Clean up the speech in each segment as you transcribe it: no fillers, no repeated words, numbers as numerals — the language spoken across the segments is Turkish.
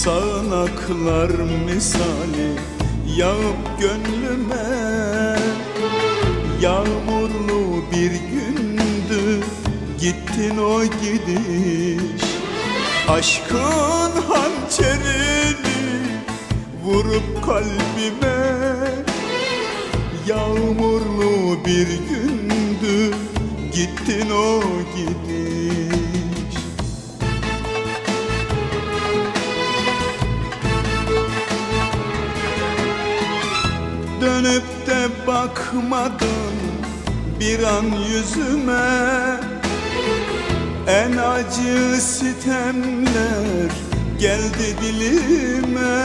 Sağanaklar misali yağıp gönlüme, yağmurlu bir gündü gittin o gidiş. Aşkın hançerini vurup kalbime, yağmurlu bir gündü gittin o gidiş. Dönüp de bakmadın bir an yüzüme, en acı sitemler geldi dilime.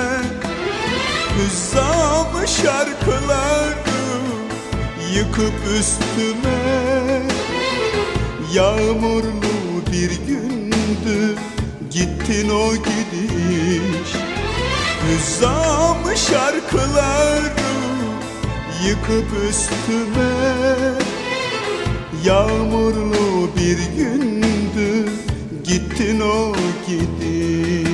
Hüzzam şarkıları yıkıp üstüme, yağmurlu bir gündü gittin o gidiş. Hüzzam şarkıları yıkıp üstüme, yağmurlu bir gündü gittin o gidiş.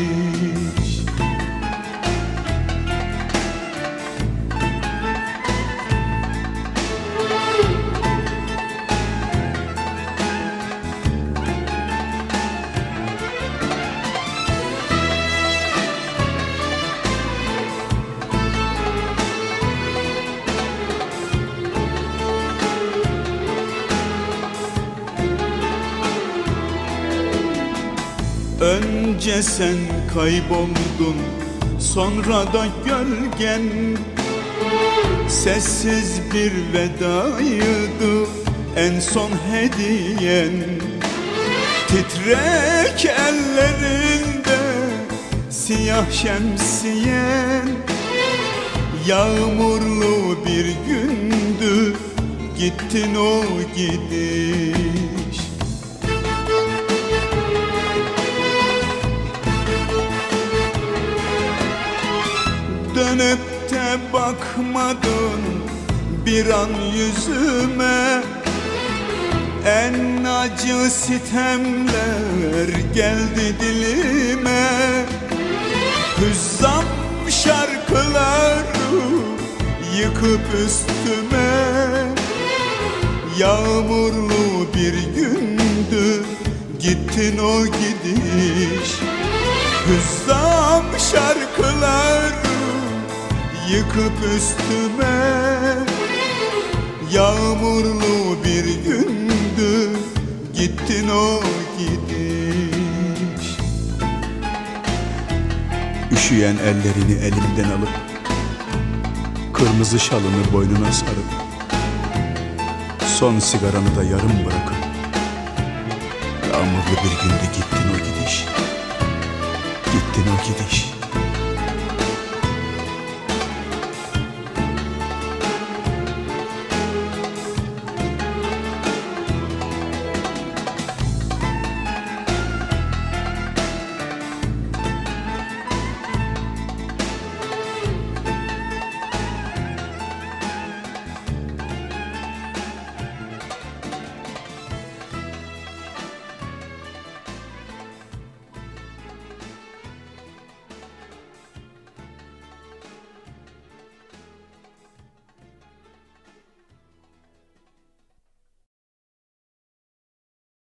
Önce sen kayboldun, sonra da gölgen. Sessiz bir vedaydı en son hediyen. Titrek ellerinde siyah şemsiyen, yağmurlu bir gündü gittin o gidiş. Dönüp de bakmadın bir an yüzüme, en acı sitemler geldi dilime. Hüzzam şarkıları yıkıp üstüme, yağmurlu bir gündü gittin o gidiş. Hüzzam şarkıları yıkıp üstüme, yağmurlu bir gündü gittin o gidiş. Üşüyen ellerini elimden alıp, kırmızı şalını boynuna sarıp, son sigaranı da yarım bırakıp, yağmurlu bir günde gittin o gidiş. Gittin o gidiş.